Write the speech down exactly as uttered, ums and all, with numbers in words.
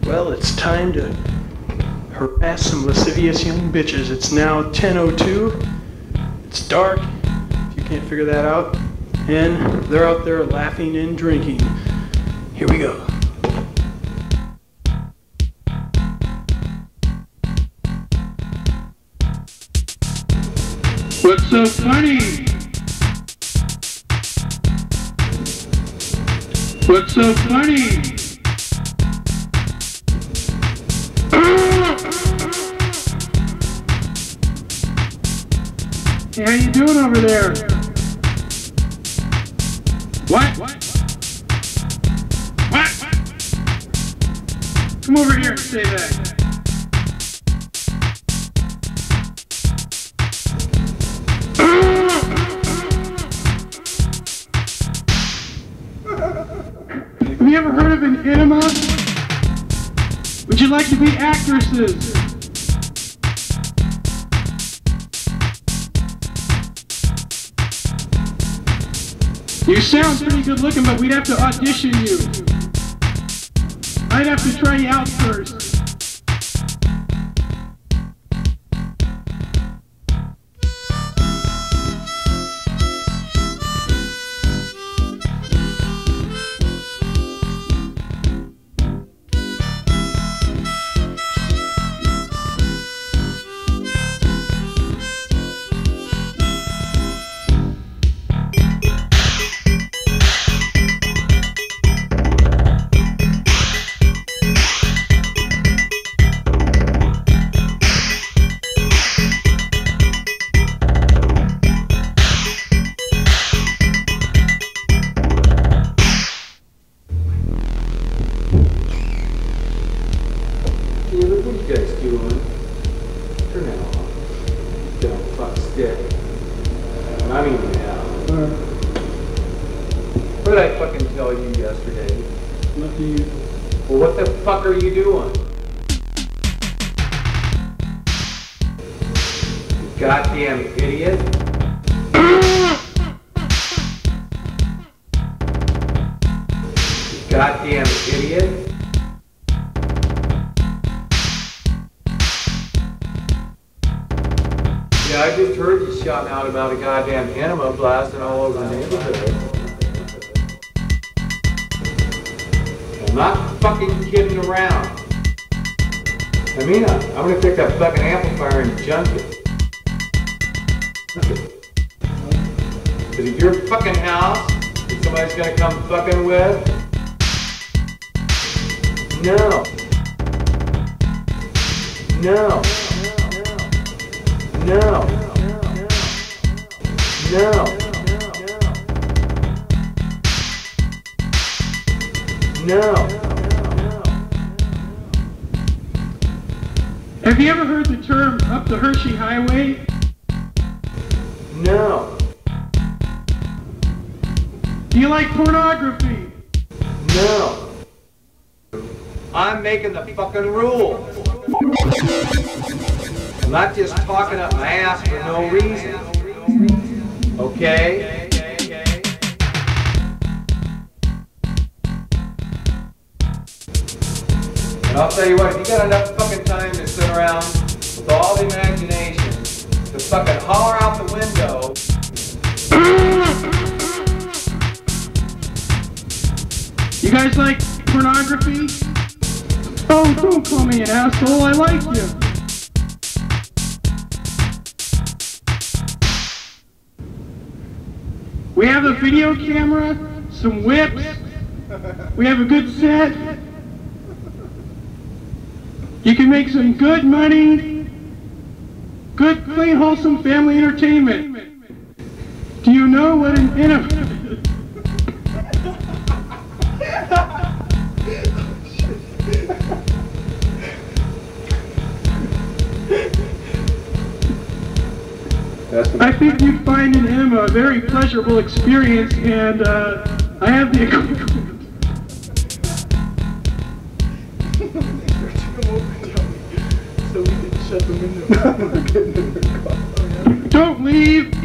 Well, it's time to harass some lascivious young bitches. It's now ten oh two. It's dark, if you can't figure that out. And they're out there laughing and drinking. Here we go. What's so funny? What's so funny? Hey, how you doing over there? What? What? What? Come over here and say that. Have you ever heard of an enema? Would you like to be actresses? You sound pretty good looking, but we'd have to audition you. I'd have to try you out first. Hey, look what you guys doing. Turn that off. Don't fuck stick. I mean now. Uh, What did I fucking tell you yesterday? what do you... Well, what the fuck are you doing? You goddamn idiot. You goddamn idiot. Yeah, I just heard you shouting out about a goddamn enema blasting all over the neighborhood. I'm not fucking kidding around. I mean, I'm gonna take that fucking amplifier and junk it. Because if your fucking house that somebody's gonna come fucking with, no. No. No. No. No. Have you ever heard the term up the Hershey Highway? No. Do you like pornography? No. I'm making the fucking rules. I'm not just talking up my ass for no reason. Okay? And I'll tell you what, if you got enough fucking time to sit around with all the imagination to fucking holler out the window. You guys like pornography? Oh, don't call me an asshole, I like you. We have a video camera, some whips, we have a good set. You can make some good money, good, clean, wholesome family entertainment. Do you know what an enema is? I think you'd find an enema a very pleasurable experience, and uh, I have the equipment. So we can shut the window. Don't leave!